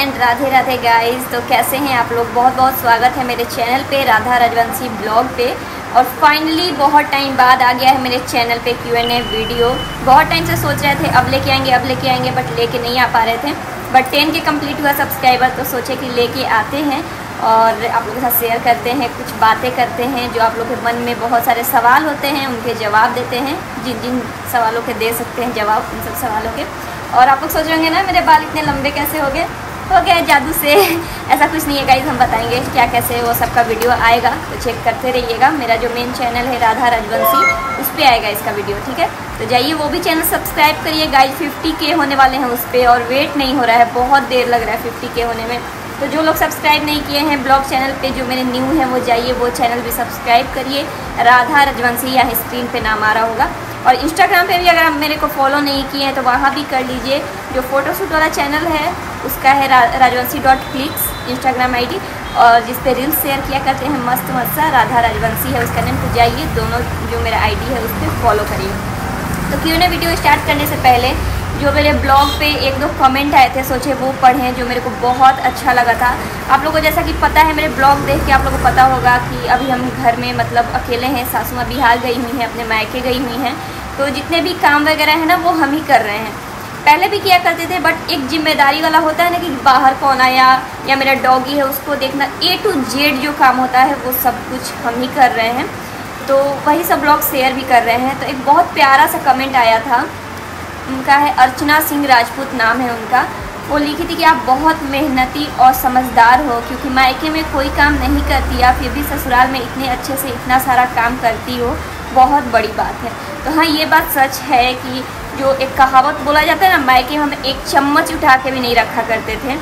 And Radhe Radhe guys. तो कैसे हैं आप लोग? बहुत बहुत स्वागत है मेरे चैनल पे राधा रजवंशी ब्लॉग पे। और फाइनली बहुत टाइम बाद आ गया है मेरे चैनल पे Q&A वीडियो। बहुत टाइम से सोच रहे थे अब लेके आएंगे बट लेके नहीं आ पा रहे थे। बट 10 के कंप्लीट हुआ सब्सक्राइबर तो सोचे कि लेके आते हैं और आप लोगों के साथ शेयर करते हैं, कुछ बातें करते हैं। जो आप लोग के मन में बहुत सारे सवाल होते हैं उनके जवाब देते हैं, जिन जिन सवालों के दे सकते हैं जवाब, उन सब सवालों के। और आप लोग सोच रहे होंगे ना मेरे बाल इतने लंबे कैसे हो गए जादू से। ऐसा कुछ नहीं है गाइस, हम बताएंगे क्या कैसे वो सबका वीडियो आएगा, तो चेक करते रहिएगा। मेरा जो मेन चैनल है राधा रजवंशी, उस पर आएगा इसका वीडियो, ठीक है। तो जाइए वो भी चैनल सब्सक्राइब करिए गाइस। 50K होने वाले हैं उस पर और वेट नहीं हो रहा है, बहुत देर लग रहा है 50K होने में। तो जो लोग सब्सक्राइब नहीं किए हैं ब्लॉग चैनल पे, जो मेरे न्यू हैं, वो जाइए वो चैनल भी सब्सक्राइब करिए। राधा रजवंशी यहाँ स्क्रीन पे नाम आ रहा होगा। और इंस्टाग्राम पे भी अगर आप मेरे को फॉलो नहीं किए हैं तो वहाँ भी कर लीजिए। जो फ़ोटोशूट वाला चैनल है उसका है rajvanshi.clicks इंस्टाग्राम ID, और जिस पे रील्स शेयर किया करते हैं मस्त सा, राधा रजवंशी है उसका नेम। तो जाइए दोनों जो मेरा ID है उस पर फॉलो करिए। तो Q&A वीडियो स्टार्ट करने से पहले जो मेरे ब्लॉग पे 1-2 कमेंट आए थे, सोचे वो पढ़ें, जो मेरे को बहुत अच्छा लगा था। आप लोगों को जैसा कि पता है, मेरे ब्लॉग देख के आप लोगों को पता होगा कि अभी हम घर में मतलब अकेले हैं। सासू माँ बिहार गई हुई हैं, अपने मायके गई हुई हैं, तो जितने भी काम वगैरह है ना वो हम ही कर रहे हैं। पहले भी किया करते थे, बट एक जिम्मेदारी वाला होता है ना कि बाहर कौन आया या मेरा डॉगी है उसको देखना, A to Z जो काम होता है वो सब कुछ हम ही कर रहे हैं। तो वही सब ब्लॉग शेयर भी कर रहे हैं। तो एक बहुत प्यारा सा कमेंट आया था, उनका है अर्चना सिंह राजपूत नाम है उनका। वो लिखी थी कि आप बहुत मेहनती और समझदार हो, क्योंकि मायके में कोई काम नहीं करती या फिर भी ससुराल में इतने अच्छे से इतना सारा काम करती हो, बहुत बड़ी बात है। तो हाँ, ये बात सच है कि जो एक कहावत बोला जाता है ना, मायके में हम एक चम्मच उठा के भी नहीं रखा करते थे,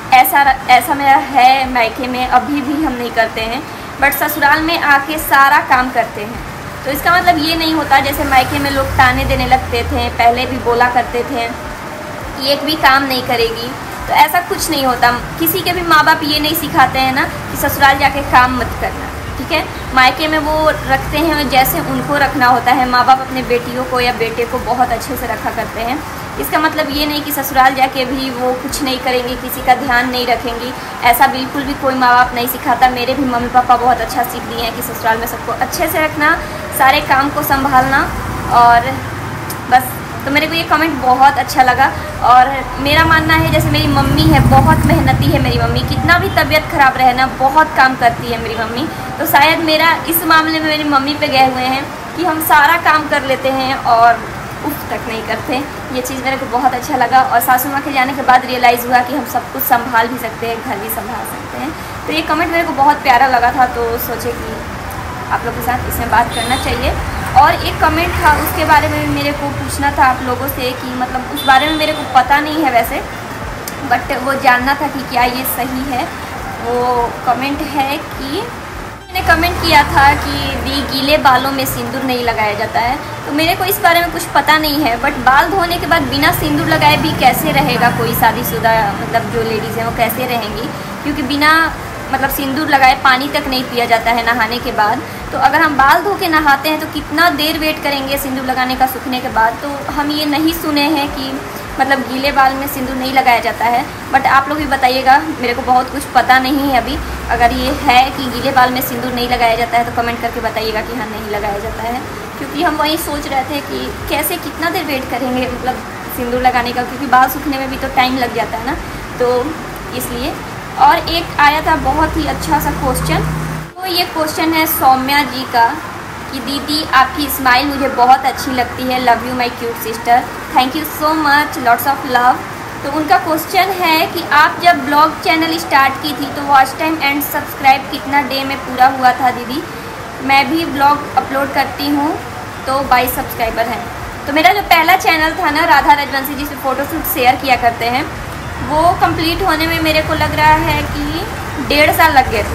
ऐसा मेरा है। मायके में अभी भी हम नहीं करते हैं, बट ससुराल में आके सारा काम करते हैं। तो इसका मतलब ये नहीं होता जैसे मायके में लोग ताने देने लगते थे, पहले भी बोला करते थे कि एक भी काम नहीं करेगी, तो ऐसा कुछ नहीं होता। किसी के भी माँ बाप ये नहीं सिखाते हैं ना कि ससुराल जाके काम मत करना, ठीक है। मायके में वो रखते हैं जैसे उनको रखना होता है। माँ बाप अपने बेटियों को या बेटे को बहुत अच्छे से रखा करते हैं। इसका मतलब ये नहीं कि ससुराल जाके भी वो कुछ नहीं करेंगी, किसी का ध्यान नहीं रखेंगी, ऐसा बिल्कुल भी कोई माँ बाप नहीं सिखाता। मेरे भी मम्मी पापा बहुत अच्छा सीख दिए हैं कि ससुराल में सबको अच्छे से रखना, सारे काम को संभालना, और बस। तो मेरे को ये कमेंट बहुत अच्छा लगा। और मेरा मानना है, जैसे मेरी मम्मी है, बहुत मेहनती है मेरी मम्मी, कितना भी तबीयत ख़राब रहे ना, बहुत काम करती है मेरी मम्मी। तो शायद मेरा इस मामले में मेरी मम्मी पे गए हुए हैं कि हम सारा काम कर लेते हैं और उफ तक नहीं करते। ये चीज़ मेरे को बहुत अच्छा लगा। और सासू माँ के जाने के बाद रियलाइज़ हुआ कि हम सब कुछ संभाल भी सकते हैं, घर भी संभाल सकते हैं। तो ये कमेंट मेरे को बहुत प्यारा लगा था, तो सोचे कि आप लोगों के साथ इसमें बात करना चाहिए। और एक कमेंट था, उसके बारे में भी मेरे को पूछना था आप लोगों से कि मतलब उस बारे में मेरे को पता नहीं है वैसे, बट वो जानना था कि क्या ये सही है। वो कमेंट है कि मैंने कमेंट किया था कि दी गीले बालों में सिंदूर नहीं लगाया जाता है। तो मेरे को इस बारे में कुछ पता नहीं है, बट बाल धोने के बाद बिना सिंदूर लगाए भी कैसे रहेगा कोई शादीशुदा मतलब जो लेडीज़ हैं वो कैसे रहेंगी, क्योंकि बिना मतलब सिंदूर लगाए पानी तक नहीं पिया जाता है नहाने के बाद। तो अगर हम बाल धो के नहाते हैं तो कितना देर वेट करेंगे सिंदूर लगाने का सूखने के बाद। तो हम ये नहीं सुने हैं कि मतलब गीले बाल में सिंदूर नहीं लगाया जाता है। बट आप लोग भी बताइएगा, मेरे को बहुत कुछ पता नहीं है अभी। अगर ये है कि गीले बाल में सिंदूर नहीं लगाया जाता है तो कमेंट करके बताइएगा कि हाँ नहीं लगाया जाता है। क्योंकि हम वही सोच रहे थे कि कैसे कितना देर वेट करेंगे मतलब सिंदूर लगाने का, क्योंकि बाल सूखने में भी तो टाइम लग जाता है ना, तो इसलिए। और एक आया था बहुत ही अच्छा सा क्वेश्चन, तो ये क्वेश्चन है सौम्या जी का कि दीदी आपकी स्माइल मुझे बहुत अच्छी लगती है, love you my cute sister, thank you so much, lots of love. तो उनका क्वेश्चन है कि आप जब ब्लॉग चैनल स्टार्ट की थी तो वॉच टाइम एंड सब्सक्राइब कितना डे में पूरा हुआ था दीदी? मैं भी ब्लॉग अपलोड करती हूँ तो 22 सब्सक्राइबर हैं। तो मेरा जो पहला चैनल था ना राधा रजवंशी, जिसमें फ़ोटोशूट शेयर किया करते हैं, वो कंप्लीट होने में मेरे को लग रहा है कि 1.5 साल लग गए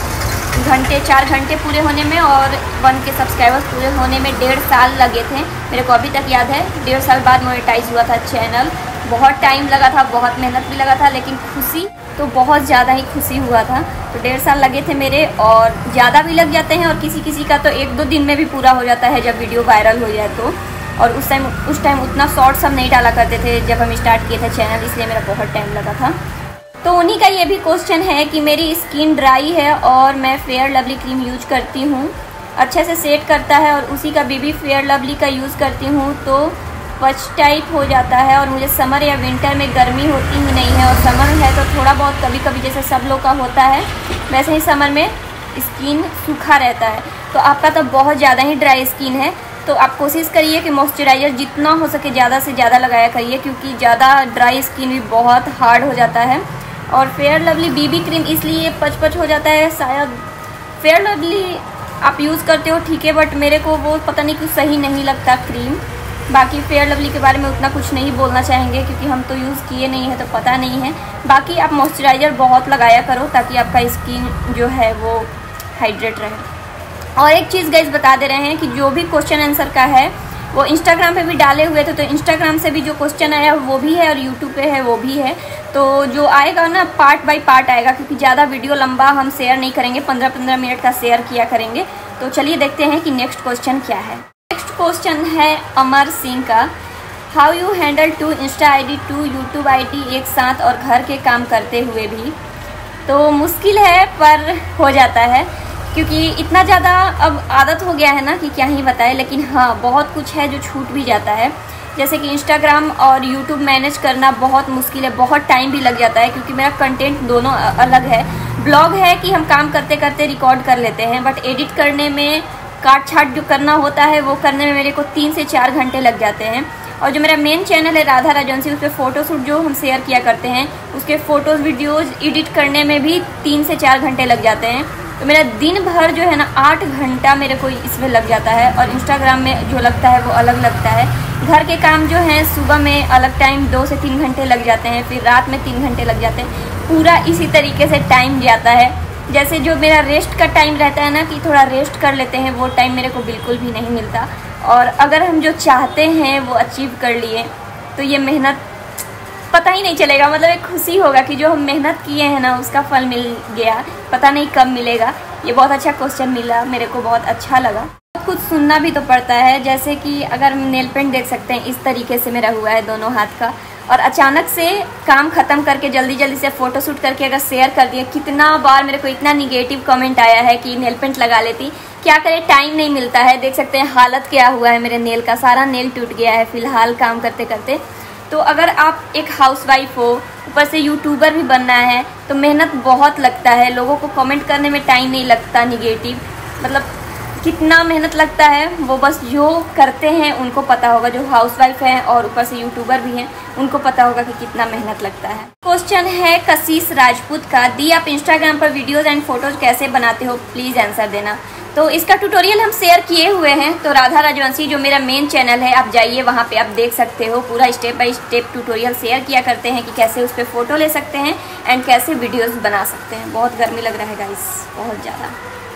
थे। 4 घंटे पूरे होने में और 1 के सब्सक्राइबर्स पूरे होने में 1.5 साल लगे थे। मेरे को अभी तक याद है। 1.5 साल बाद मोनेटाइज हुआ था चैनल। बहुत टाइम लगा था, बहुत मेहनत भी लगा था, लेकिन खुशी तो बहुत ज़्यादा ही खुशी हुआ था। तो 1.5 साल लगे थे मेरे, और ज़्यादा भी लग जाते हैं और किसी का तो 1-2 दिन में भी पूरा हो जाता है जब वीडियो वायरल हो जाए तो। और उस टाइम उतना शॉर्ट्स हम नहीं डाला करते थे जब हम स्टार्ट किए थे चैनल, इसलिए मेरा बहुत टाइम लगा था। तो उन्हीं का ये भी क्वेश्चन है कि मेरी स्किन ड्राई है और मैं फेयर लवली क्रीम यूज करती हूँ, अच्छे से सेट करता है, और उसी का बीबी फेयर लवली का यूज़ करती हूँ तो पच टाइप हो जाता है, और मुझे समर या विंटर में गर्मी होती ही नहीं है, और समर है तो थोड़ा बहुत कभी कभी जैसे सब लोग का होता है वैसे ही समर में स्किन सूखा रहता है। तो आपका तो बहुत ज़्यादा ही ड्राई स्किन है, तो आप कोशिश करिए कि मॉइस्चराइज़र जितना हो सके ज़्यादा से ज़्यादा लगाया करिए, क्योंकि ज़्यादा ड्राई स्किन भी बहुत हार्ड हो जाता है। और फेयर लवली बीबी क्रीम इसलिए पच हो जाता है, शायद फेयर लवली आप यूज़ करते हो ठीक है, बट मेरे को वो पता नहीं कुछ सही नहीं लगता क्रीम। बाकी फेयर लवली के बारे में उतना कुछ नहीं बोलना चाहेंगे क्योंकि हम तो यूज़ किए नहीं है तो पता नहीं है। बाकी आप मॉइस्चराइज़र बहुत लगाया करो ताकि आपका स्किन जो है वो हाइड्रेट रहे। और एक चीज़ गाइस बता दे रहे हैं कि जो भी क्वेश्चन आंसर का है वो इंस्टाग्राम पे भी डाले हुए थे, तो इंस्टाग्राम से भी जो क्वेश्चन आया वो भी है और यूट्यूब पे है वो भी है। तो जो आएगा ना पार्ट बाय पार्ट आएगा, क्योंकि ज़्यादा वीडियो लंबा हम शेयर नहीं करेंगे, 15-15 मिनट का शेयर किया करेंगे। तो चलिए देखते हैं कि नेक्स्ट क्वेश्चन क्या है। नेक्स्ट क्वेश्चन है अमर सिंह का, how you handle 2 insta ID 2 YouTube ID एक साथ और घर के काम करते हुए भी। तो मुश्किल है पर हो जाता है, क्योंकि इतना ज़्यादा अब आदत हो गया है ना कि क्या ही बताए। लेकिन हाँ, बहुत कुछ है जो छूट भी जाता है, जैसे कि इंस्टाग्राम और यूट्यूब मैनेज करना बहुत मुश्किल है, बहुत टाइम भी लग जाता है, क्योंकि मेरा कंटेंट दोनों अलग है। ब्लॉग है कि हम काम करते करते रिकॉर्ड कर लेते हैं, बट एडिट करने में काट छाट जो करना होता है वो करने में मेरे को 3 से 4 घंटे लग जाते हैं। और जो मेरा मेन चैनल है राधा राजवंशी, उस पर फ़ोटोशूट जो हम शेयर किया करते हैं उसके फ़ोटोज़ वीडियोज़ एडिट करने में भी 3 से 4 घंटे लग जाते हैं। तो मेरा दिन भर जो है ना 8 घंटा मेरे को इसमें लग जाता है, और इंस्टाग्राम में जो लगता है वो अलग लगता है। घर के काम जो हैं सुबह में अलग टाइम 2 से 3 घंटे लग जाते हैं, फिर रात में 3 घंटे लग जाते हैं, पूरा इसी तरीके से टाइम जाता है। जैसे जो मेरा रेस्ट का टाइम रहता है ना कि थोड़ा रेस्ट कर लेते हैं, वो टाइम मेरे को बिल्कुल भी नहीं मिलता। और अगर हम जो चाहते हैं वो अचीव कर लिए तो ये मेहनत पता ही नहीं चलेगा, मतलब एक खुशी होगा कि जो हम मेहनत किए हैं ना उसका फल मिल गया, पता नहीं कब मिलेगा। ये बहुत अच्छा क्वेश्चन मिला, मेरे को बहुत अच्छा लगा। कुछ सुनना भी तो पड़ता है, जैसे कि अगर नेल पेंट देख सकते हैं इस तरीके से मेरा हुआ है दोनों हाथ का, और अचानक से काम ख़त्म करके जल्दी जल्दी से फ़ोटोशूट करके अगर शेयर कर दिया, कितना बार मेरे को इतना निगेटिव कमेंट आया है कि नेल पेंट लगा लेती, क्या करें टाइम नहीं मिलता है। देख सकते हैं हालत क्या हुआ है मेरे नेल का, सारा नेल टूट गया है फ़िलहाल काम करते करते। तो अगर आप एक हाउसवाइफ हो, ऊपर से यूट्यूबर भी बनना है, तो मेहनत बहुत लगता है। लोगों को कमेंट करने में टाइम नहीं लगता निगेटिव, मतलब कितना मेहनत लगता है वो बस जो करते हैं उनको पता होगा, जो हाउसवाइफ हैं और ऊपर से यूट्यूबर भी हैं उनको पता होगा कि कितना मेहनत लगता है। क्वेश्चन है कशिश राजपूत का, दी आप इंस्टाग्राम पर वीडियोज़ एंड फोटोज़ कैसे बनाते हो, प्लीज़ आंसर देना। तो इसका ट्यूटोरियल हम शेयर किए हुए हैं, तो राधा राजवंशी जो मेरा मेन चैनल है आप जाइए वहाँ पे आप देख सकते हो, पूरा step by step tutorial share किया करते हैं कि कैसे उस पर फ़ोटो ले सकते हैं एंड कैसे वीडियोस बना सकते हैं। बहुत गर्मी लग रहा है गाइस, बहुत ज़्यादा।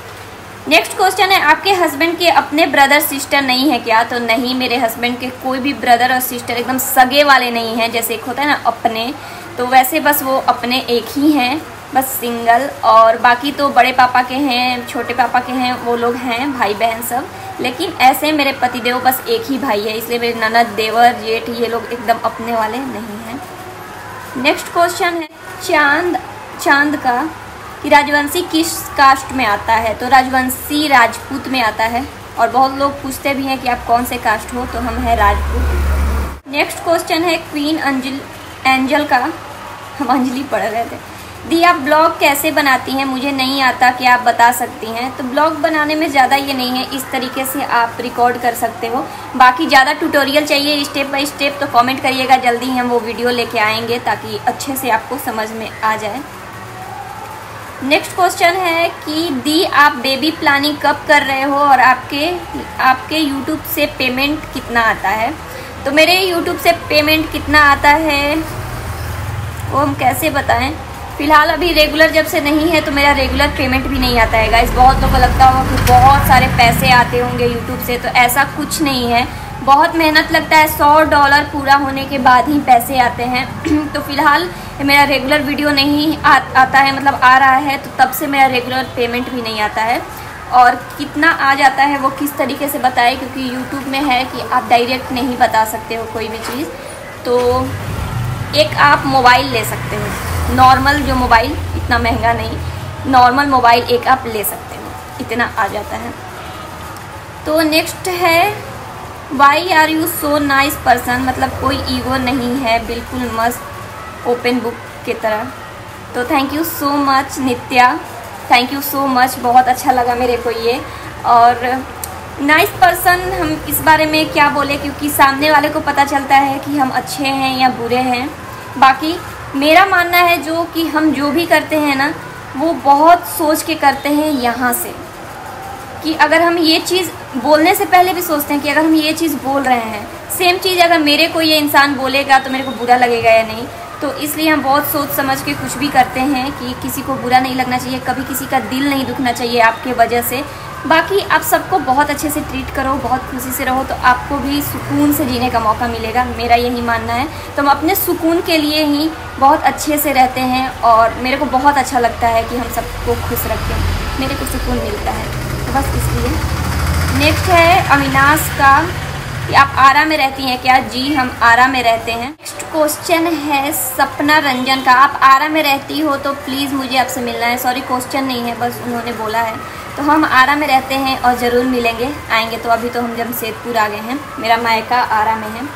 नेक्स्ट क्वेश्चन है, आपके हस्बैंड के अपने ब्रदर सिस्टर नहीं है क्या। तो नहीं, मेरे हस्बैंड के कोई भी ब्रदर और सिस्टर एकदम सगे वाले नहीं हैं, जैसे एक होता है ना अपने, तो वैसे बस वो अपने एक ही हैं, बस सिंगल। और बाकी तो बड़े पापा के हैं, छोटे पापा के हैं, वो लोग हैं भाई बहन सब। लेकिन ऐसे मेरे पतिदेव बस एक ही भाई है, इसलिए मेरे ननद देवर जेठ ये लोग एकदम अपने वाले नहीं हैं। नेक्स्ट क्वेश्चन है चांद का कि राजवंशी किस कास्ट में आता है। तो राजवंशी राजपूत में आता है, और बहुत लोग पूछते भी हैं कि आप कौन से कास्ट हो, तो हम हैं राजपूत। नेक्स्ट क्वेश्चन है क्वीन एंजल का, हम अंजलि पढ़ रहे थे, दी आप ब्लॉग कैसे बनाती हैं, मुझे नहीं आता, क्या आप बता सकती हैं। तो ब्लॉग बनाने में ज़्यादा ये नहीं है, इस तरीके से आप रिकॉर्ड कर सकते हो। बाकी ज़्यादा ट्यूटोरियल चाहिए स्टेप बाय स्टेप तो कमेंट करिएगा, जल्दी ही हम वो वीडियो लेके आएंगे ताकि अच्छे से आपको समझ में आ जाए। नेक्स्ट क्वेश्चन है कि दी आप बेबी प्लानिंग कब कर रहे हो और आपके यूट्यूब से पेमेंट कितना आता है। तो मेरे यूट्यूब से पेमेंट कितना आता है वो हम कैसे बताएं। फ़िलहाल अभी रेगुलर जब से नहीं है तो मेरा रेगुलर पेमेंट भी नहीं आता है गाइस। बहुत लोगों को लगता होगा कि बहुत सारे पैसे आते होंगे यूट्यूब से, तो ऐसा कुछ नहीं है, बहुत मेहनत लगता है। $100 पूरा होने के बाद ही पैसे आते हैं। तो फ़िलहाल मेरा रेगुलर वीडियो नहीं आता है, मतलब आ रहा है, तो तब से मेरा रेगुलर पेमेंट भी नहीं आता है। और कितना आ जाता है वो किस तरीके से बताए, क्योंकि यूट्यूब में है कि आप डायरेक्ट नहीं बता सकते हो कोई भी चीज़। तो एक आप मोबाइल ले सकते हो, नॉर्मल जो मोबाइल, इतना महंगा नहीं, नॉर्मल मोबाइल एक आप ले सकते हो, इतना आ जाता है। तो नेक्स्ट है why are you so nice person, मतलब कोई ईगो नहीं है, बिल्कुल मस्त ओपन बुक की तरह। तो thank you so much Nitya, thank you so much, बहुत अच्छा लगा मेरे को ये। और नाइस पर्सन हम इस बारे में क्या बोले, क्योंकि सामने वाले को पता चलता है कि हम अच्छे हैं या बुरे हैं। बाकी मेरा मानना है जो कि हम जो भी करते हैं ना, वो बहुत सोच के करते हैं, यहाँ से कि अगर हम ये चीज़ बोलने से पहले भी सोचते हैं कि अगर हम ये चीज़ बोल रहे हैं, सेम चीज़ अगर मेरे को ये इंसान बोलेगा तो मेरे को बुरा लगेगा या नहीं। तो इसलिए हम बहुत सोच समझ के कुछ भी करते हैं कि किसी को बुरा नहीं लगना चाहिए, कभी किसी का दिल नहीं दुखना चाहिए आपके वजह से। बाकी आप सबको बहुत अच्छे से ट्रीट करो, बहुत खुशी से रहो, तो आपको भी सुकून से जीने का मौका मिलेगा, मेरा यही मानना है। तो हम अपने सुकून के लिए ही बहुत अच्छे से रहते हैं और मेरे को बहुत अच्छा लगता है कि हम सबको खुश रखें, मेरे को सुकून मिलता है, तो बस इसलिए। नेक्स्ट है अविनाश का कि आप आरा में रहती हैं क्या? जी हम आरा में रहते हैं। नेक्स्ट क्वेश्चन है सपना रंजन का, आप आरा में रहती हो तो प्लीज़ मुझे आपसे मिलना है। सॉरी क्वेश्चन नहीं है, बस उन्होंने बोला है। तो हम आरा में रहते हैं और ज़रूर मिलेंगे, आएंगे। तो अभी तो हम जमशेदपुर आ गए हैं, मेरा मायका आरा में है।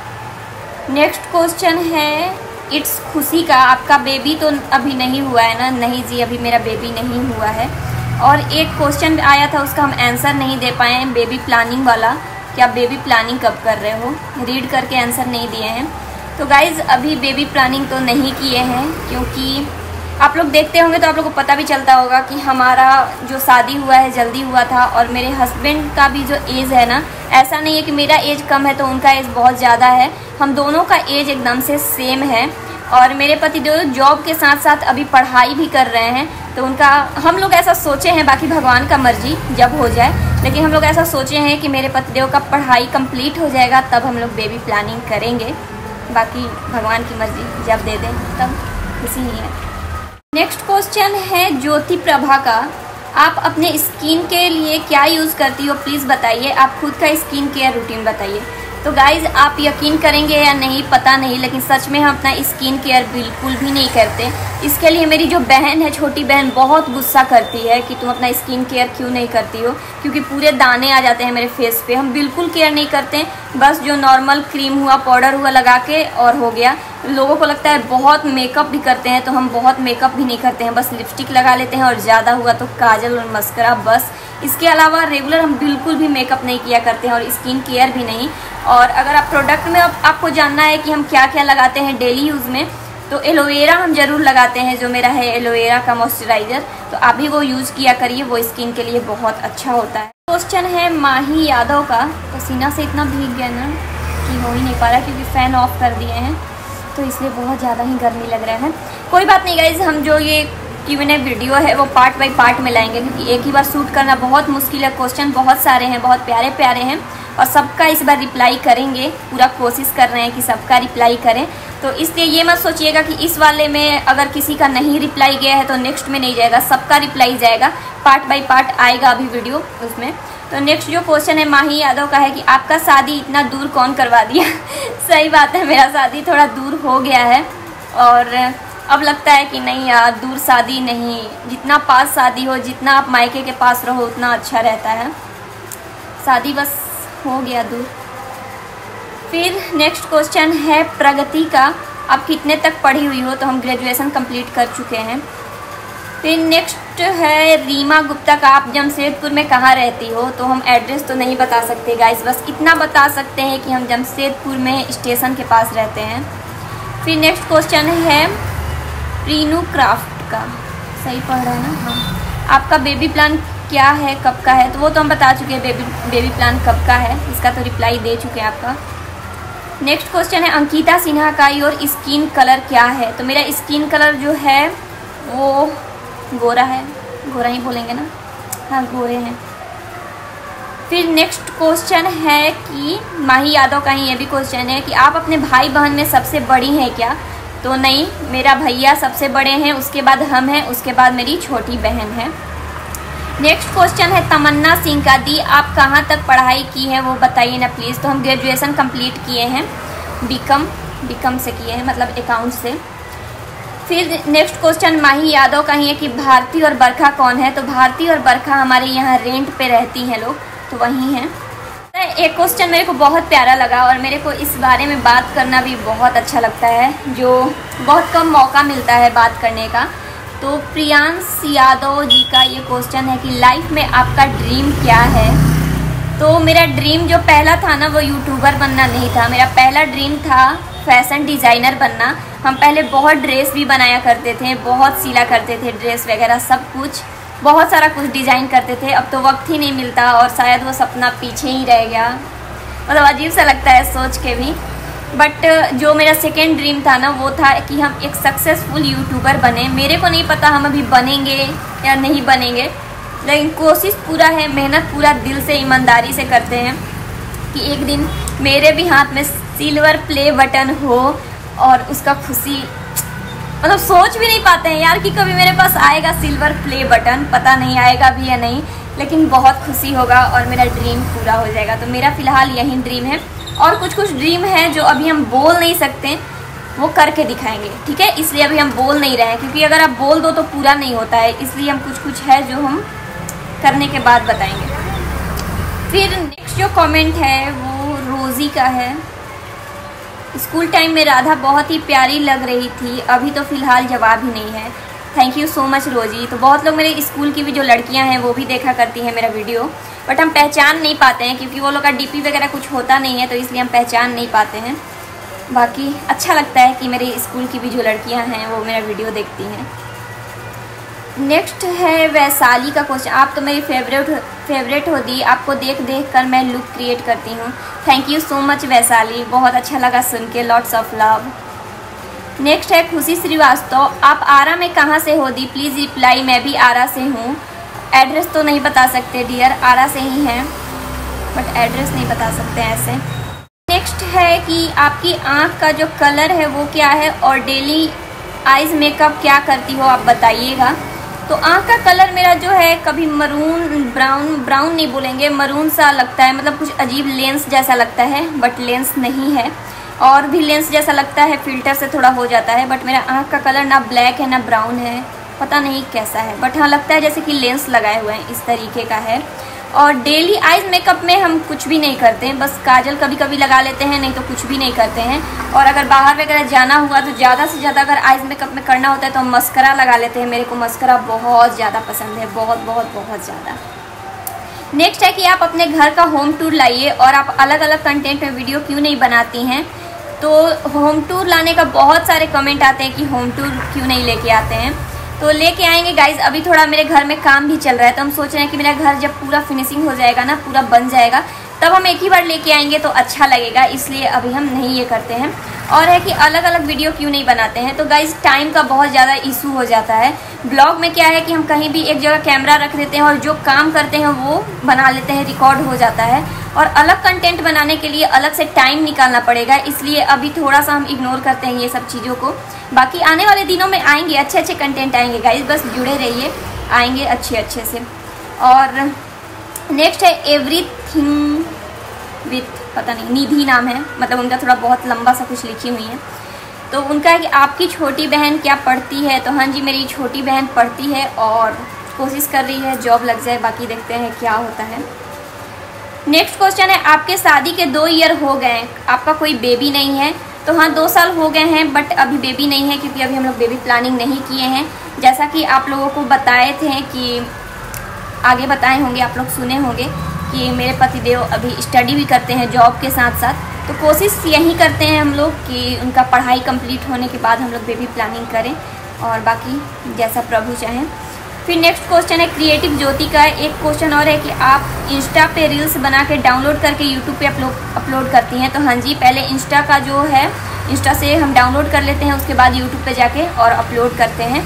नेक्स्ट क्वेश्चन है इट्स खुशी का, आपका बेबी तो अभी नहीं हुआ है ना? नहीं जी, अभी मेरा बेबी नहीं हुआ है। और एक क्वेश्चन आया था, उसका हम आंसर नहीं दे पाए, बेबी प्लानिंग वाला, कि आप बेबी प्लानिंग कब कर रहे हो, रीड करके आंसर नहीं दिए हैं। तो गाइज़ अभी बेबी प्लानिंग तो नहीं किए हैं, क्योंकि आप लोग देखते होंगे तो आप लोग को पता भी चलता होगा कि हमारा जो शादी हुआ है जल्दी हुआ था, और मेरे हस्बैंड का भी जो एज है ना, ऐसा नहीं है कि मेरा एज कम है तो उनका एज बहुत ज़्यादा है, हम दोनों का एज एकदम से सेम है। और मेरे पति देव जॉब के साथ साथ अभी पढ़ाई भी कर रहे हैं, तो उनका हम लोग ऐसा सोचे हैं, बाकी भगवान का मर्जी जब हो जाए, लेकिन हम लोग ऐसा सोचे हैं कि मेरे पतिदेव का पढ़ाई कंप्लीट हो जाएगा तब हम लोग बेबी प्लानिंग करेंगे, बाकी भगवान की मर्जी जब दे दें तब, खुशी नहीं है। नेक्स्ट क्वेश्चन है ज्योति प्रभा का, आप अपने स्किन के लिए क्या यूज़ करती हो प्लीज़ बताइए, आप खुद का स्किन केयर रूटीन बताइए। तो गाइज़ आप यकीन करेंगे या नहीं पता नहीं, लेकिन सच में हम अपना स्किन केयर बिल्कुल भी नहीं करते। इसके लिए मेरी जो बहन है, छोटी बहन, बहुत गुस्सा करती है कि तुम अपना स्किन केयर क्यों नहीं करती हो, क्योंकि पूरे दाने आ जाते हैं मेरे फेस पे। हम बिल्कुल केयर नहीं करते, बस जो नॉर्मल क्रीम हुआ, पाउडर हुआ लगा के और हो गया। लोगों को लगता है बहुत मेकअप भी करते हैं, तो हम बहुत मेकअप भी नहीं करते हैं, बस लिपस्टिक लगा लेते हैं और ज़्यादा हुआ तो काजल और मस्करा, बस। इसके अलावा रेगुलर हम बिल्कुल भी मेकअप नहीं किया करते हैं और स्किन केयर भी नहीं। और अगर आप प्रोडक्ट में आपको जानना है कि हम क्या क्या लगाते हैं डेली यूज़ में, तो एलोवेरा हम ज़रूर लगाते हैं, जो मेरा है एलोवेरा का मॉइस्चराइज़र, तो आप भी वो यूज़ किया करिए, वो स्किन के लिए बहुत अच्छा होता है। क्वेश्चन है माही यादव का, पसीना से इतना भीग गया ना कि हो ही नहीं पा रहा, क्योंकि फ़ैन ऑफ कर दिए हैं तो इसलिए बहुत ज़्यादा ही गर्मी लग रहा है। कोई बात नहीं गाइज़, हम जो ये Q&A वीडियो है वो पार्ट बाय पार्ट में लाएंगे, क्योंकि एक ही बार शूट करना बहुत मुश्किल है। क्वेश्चन बहुत सारे हैं, बहुत प्यारे प्यारे हैं, और सबका इस बार रिप्लाई करेंगे, पूरा कोशिश कर रहे हैं कि सबका रिप्लाई करें। तो इसलिए ये मत सोचिएगा कि इस वाले में अगर किसी का नहीं रिप्लाई गया है तो नेक्स्ट में नहीं जाएगा, सबका रिप्लाई जाएगा, पार्ट बाय पार्ट आएगा अभी वीडियो उसमें। तो नेक्स्ट जो क्वेश्चन है माही यादव का है कि आपका शादी इतना दूर कौन करवा दिया? सही बात है, मेरा शादी थोड़ा दूर हो गया है, और अब लगता है कि नहीं यार, दूर शादी नहीं, जितना पास शादी हो, जितना आप मायके के पास रहो उतना अच्छा रहता है। शादी बस हो गया दूर। फिर नेक्स्ट क्वेश्चन है प्रगति का, आप कितने तक पढ़ी हुई हो? तो हम ग्रेजुएशन कंप्लीट कर चुके हैं। फिर नेक्स्ट है रीमा गुप्ता का, आप जमशेदपुर में कहाँ रहती हो? तो हम एड्रेस तो नहीं बता सकते गाइस, बस इतना बता सकते हैं कि हम जमशेदपुर में स्टेशन के पास रहते हैं। फिर नेक्स्ट क्वेश्चन है रीनू क्राफ्ट का, सही पढ़ रहा है ना? हाँ। आपका बेबी प्लान क्या है, कब का है? तो वो तो हम बता चुके हैं, बेबी प्लान कब का है, इसका तो रिप्लाई दे चुके हैं आपका। नेक्स्ट क्वेश्चन है अंकिता सिन्हा का, योर स्किन कलर क्या है? तो मेरा स्किन कलर जो है वो गोरा है, गोरा ही बोलेंगे ना, हाँ गोरे हैं। फिर नेक्स्ट क्वेश्चन है कि माही यादव का ही ये भी क्वेश्चन है कि आप अपने भाई बहन में सबसे बड़ी हैं क्या? तो नहीं, मेरा भैया सबसे बड़े हैं, उसके बाद हम हैं, उसके बाद मेरी छोटी बहन है। नेक्स्ट क्वेश्चन है तमन्ना सिंह का, दी आप कहाँ तक पढ़ाई की है वो बताइए ना प्लीज़। तो हम ग्रेजुएशन कंप्लीट किए हैं, बीकॉम से किए हैं, मतलब अकाउंट से। फिर नेक्स्ट क्वेश्चन माही यादव का ही है कि भारती और बरखा कौन है। तो भारती और बरखा हमारे यहाँ रेंट पे रहती हैं लोग, तो वही हैं। एक क्वेश्चन मेरे को बहुत प्यारा लगा और मेरे को इस बारे में बात करना भी बहुत अच्छा लगता है, जो बहुत कम मौका मिलता है बात करने का। तो प्रियांश यादव जी का ये क्वेश्चन है कि लाइफ में आपका ड्रीम क्या है। तो मेरा ड्रीम जो पहला था ना, वो यूट्यूबर बनना नहीं था। मेरा पहला ड्रीम था फैशन डिज़ाइनर बनना। हम पहले बहुत ड्रेस भी बनाया करते थे, बहुत सिला करते थे ड्रेस वगैरह, सब कुछ बहुत सारा कुछ डिज़ाइन करते थे। अब तो वक्त ही नहीं मिलता और शायद वो सपना पीछे ही रह गया। मतलब अजीब सा लगता है सोच के भी। बट जो मेरा सेकेंड ड्रीम था ना, वो था कि हम एक सक्सेसफुल यूट्यूबर बने। मेरे को नहीं पता हम अभी बनेंगे या नहीं बनेंगे, लेकिन कोशिश पूरा है, मेहनत पूरा दिल से ईमानदारी से करते हैं कि एक दिन मेरे भी हाथ में सिल्वर प्ले बटन हो और उसका खुशी मतलब सोच भी नहीं पाते हैं यार कि कभी मेरे पास आएगा सिल्वर प्ले बटन। पता नहीं आएगा भी या नहीं, लेकिन बहुत खुशी होगा और मेरा ड्रीम पूरा हो जाएगा। तो मेरा फ़िलहाल यही ड्रीम है और कुछ कुछ ड्रीम है जो अभी हम बोल नहीं सकते, वो करके दिखाएंगे, ठीक है। इसलिए अभी हम बोल नहीं रहे हैं, क्योंकि अगर आप बोल दो तो पूरा नहीं होता है। इसलिए हम कुछ कुछ है जो हम करने के बाद बताएंगे। फिर नेक्स्ट जो कमेंट है वो रोज़ी का है। स्कूल टाइम में राधा बहुत ही प्यारी लग रही थी, अभी तो फ़िलहाल जवाब ही नहीं है। थैंक यू सो मच रोज़ी। तो बहुत लोग मेरे स्कूल की भी जो लड़कियां हैं वो भी देखा करती हैं मेरा वीडियो, बट हम पहचान नहीं पाते हैं क्योंकि वो लोग का डीपी वगैरह कुछ होता नहीं है, तो इसलिए हम पहचान नहीं पाते हैं। बाकी अच्छा लगता है कि मेरे स्कूल की भी जो लड़कियाँ हैं वो मेरा वीडियो देखती हैं। नेक्स्ट है वैशाली का क्वेश्चन। आप तो मेरी फेवरेट हो दी, आपको देख देख कर मैं लुक क्रिएट करती हूँ। Thank you so much Vaishali, बहुत अच्छा लगा सुन के, लॉट्स ऑफ लव। नेक्स्ट है खुशी श्रीवास्तव। आप आरा में कहाँ से हो दी, प्लीज़ रिप्लाई। मैं भी आरा से हूँ। एड्रेस तो नहीं बता सकते डियर, आरा से ही हैं, बट एड्रेस नहीं बता सकते ऐसे। नेक्स्ट है कि आपकी आँख का जो कलर है वो क्या है और डेली आइज़ मेकअप क्या करती हो आप बताइएगा। तो आँख का कलर मेरा जो है कभी मरून ब्राउन नहीं बोलेंगे, मरून सा लगता है, मतलब कुछ अजीब लेंस जैसा लगता है, बट लेंस नहीं है। और भी लेंस जैसा लगता है, फिल्टर से थोड़ा हो जाता है, बट मेरा आँख का कलर ना ब्लैक है ना ब्राउन है, पता नहीं कैसा है, बट हाँ लगता है जैसे कि लेंस लगाए हुए हैं, इस तरीके का है। और डेली आइज मेकअप में हम कुछ भी नहीं करते हैं, बस काजल कभी कभी लगा लेते हैं, नहीं तो कुछ भी नहीं करते हैं। और अगर बाहर वगैरह जाना हुआ तो ज़्यादा से ज़्यादा अगर आइज मेकअप में करना होता है तो हम मस्करा लगा लेते हैं। मेरे को मस्करा बहुत ज़्यादा पसंद है, बहुत बहुत बहुत ज़्यादा। नेक्स्ट है कि आप अपने घर का होम टूर लाइए और आप अलग अलग कंटेंट में वीडियो क्यों नहीं बनाती हैं। तो होम टूर लाने का बहुत सारे कमेंट आते हैं कि होम टूर क्यों नहीं लेके आते हैं, तो लेके आएंगे गाइज। अभी थोड़ा मेरे घर में काम भी चल रहा है, तो हम सोच रहे हैं कि मेरा घर जब पूरा फिनिशिंग हो जाएगा ना, पूरा बन जाएगा, तब हम एक ही बार लेके आएंगे तो अच्छा लगेगा, इसलिए अभी हम नहीं ये करते हैं। और है कि अलग अलग वीडियो क्यों नहीं बनाते हैं, तो गाइज टाइम का बहुत ज़्यादा इशू हो जाता है। ब्लॉग में क्या है कि हम कहीं भी एक जगह कैमरा रख देते हैं और जो काम करते हैं वो बना लेते हैं, रिकॉर्ड हो जाता है। और अलग कंटेंट बनाने के लिए अलग से टाइम निकालना पड़ेगा, इसलिए अभी थोड़ा सा हम इग्नोर करते हैं ये सब चीज़ों को। बाकी आने वाले दिनों में आएंगे, अच्छे अच्छे कंटेंट आएंगे गाइज, बस जुड़े रहिए, आएंगे अच्छे अच्छे से। और नेक्स्ट है एवरीथिंग विथ, पता नहीं निधि नाम है, मतलब उनका थोड़ा बहुत लंबा सा कुछ लिखी हुई है। तो उनका है कि आपकी छोटी बहन क्या पढ़ती है। तो हाँ जी, मेरी छोटी बहन पढ़ती है और कोशिश कर रही है जॉब लग जाए, बाकी देखते हैं क्या होता है। नेक्स्ट क्वेश्चन है आपके शादी के 2 ईयर हो गए, आपका कोई बेबी नहीं है। तो हाँ 2 साल हो गए हैं, बट अभी बेबी नहीं है क्योंकि अभी हम लोग बेबी प्लानिंग नहीं किए हैं। जैसा कि आप लोगों को बताए थे कि आगे बताए होंगे, आप लोग सुने होंगे कि मेरे पतिदेव अभी स्टडी भी करते हैं जॉब के साथ साथ, तो कोशिश यही करते हैं हम लोग कि उनका पढ़ाई कंप्लीट होने के बाद हम लोग बेबी प्लानिंग करें, और बाकी जैसा प्रभु चाहें। फिर नेक्स्ट क्वेश्चन है क्रिएटिव ज्योति का। एक क्वेश्चन और है कि आप इंस्टा पे रील्स बना के डाउनलोड करके यूट्यूब पे अपलोड करती हैं। तो हाँ जी, पहले इंस्टा का जो है, इंस्टा से हम डाउनलोड कर लेते हैं, उसके बाद यूट्यूब पे जाके और अपलोड करते हैं,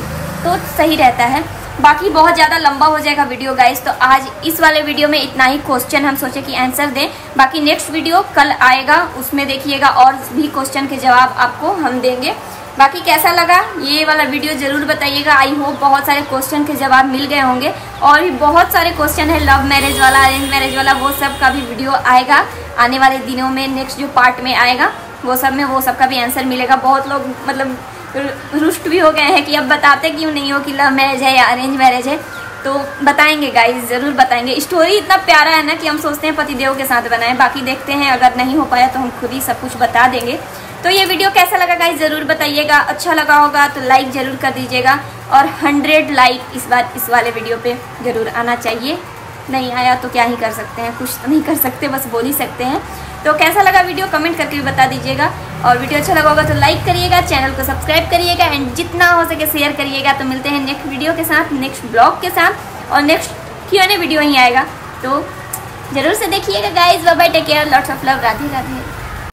तो सही रहता है। बाकी बहुत ज़्यादा लंबा हो जाएगा वीडियो गाइस, तो आज इस वाले वीडियो में इतना ही क्वेश्चन हम सोचे कि आंसर दें। बाकी नेक्स्ट वीडियो कल आएगा, उसमें देखिएगा और भी क्वेश्चन के जवाब आपको हम देंगे। बाकी कैसा लगा ये वाला वीडियो ज़रूर बताइएगा। आई होप बहुत सारे क्वेश्चन के जवाब मिल गए होंगे, और भी बहुत सारे क्वेश्चन है, लव मैरिज वाला, अरेंज मैरिज वाला, वो सब का भी वीडियो आएगा आने वाले दिनों में। नेक्स्ट जो पार्ट में आएगा वो सब का भी आंसर मिलेगा। बहुत लोग मतलब रुष्ट भी हो गए हैं कि अब बताते क्यों नहीं हो कि लव मैरिज है या अरेंज मैरिज है। तो बताएंगे गाइज, ज़रूर बताएंगे। स्टोरी इतना प्यारा है ना कि हम सोचते हैं पतिदेव के साथ बनाएं, बाकी देखते हैं अगर नहीं हो पाया तो हम खुद ही सब कुछ बता देंगे। तो ये वीडियो कैसा लगा गाइज ज़रूर बताइएगा, अच्छा लगा होगा तो लाइक ज़रूर कर दीजिएगा और 100 लाइक इस बार इस वाले वीडियो पे ज़रूर आना चाहिए। नहीं आया तो क्या ही कर सकते हैं, कुछ तो नहीं कर सकते, बस बोल ही सकते हैं। तो कैसा लगा वीडियो कमेंट करके भी बता दीजिएगा और वीडियो अच्छा लगा होगा तो लाइक करिएगा, चैनल को सब्सक्राइब करिएगा एंड जितना हो सके शेयर करिएगा। तो मिलते हैं नेक्स्ट वीडियो के साथ, नेक्स्ट ब्लॉग के साथ और नेक्स्ट Q&A वीडियो ही आएगा, तो ज़रूर से देखिएगा guys. Bye bye, take care, lots of love, Radhe Radhe.